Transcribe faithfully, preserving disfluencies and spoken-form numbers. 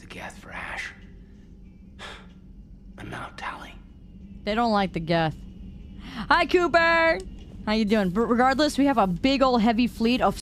geth for Ash. Amount tally. They don't like the geth. Hi, Cooper! How you doing? But regardless, we have a big old heavy fleet of